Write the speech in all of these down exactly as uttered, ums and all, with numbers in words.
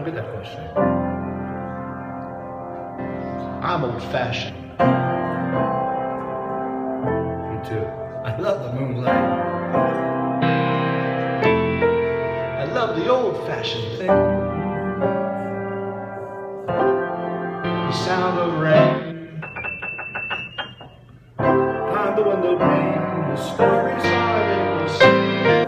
don't get that question. I'm old-fashioned. Me too. I love the moonlight. I love the old-fashioned thing. The sound of rain behind the window pane, the stories I will sing.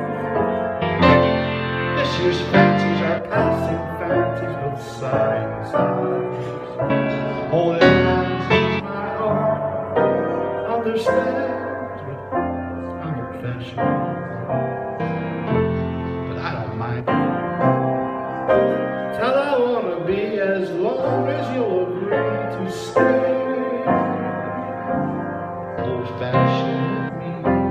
This year's fancies are passing fancies with sighing sighs. Holding hands is my heart, understands, but I'm old-fashioned. But I don't mind. Tell I wanna be as long as you'll agree to stay. Old-fashioned me.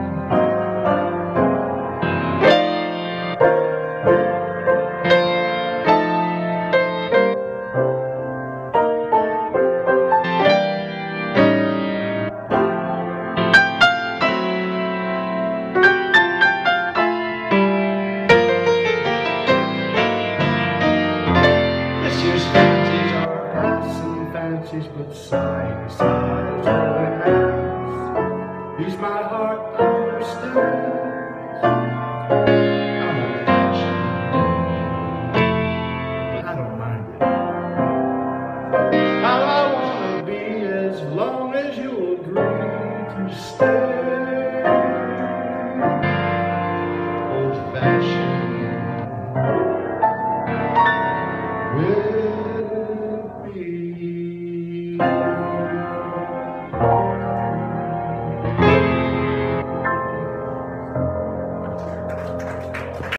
This year's fancies are passing fancies, but sighing sighs, holding hands. Use my heart, understands. I'm old-fashioned, but I don't mind it. How I wanna be as long as you agree to stay. Old-fashioned.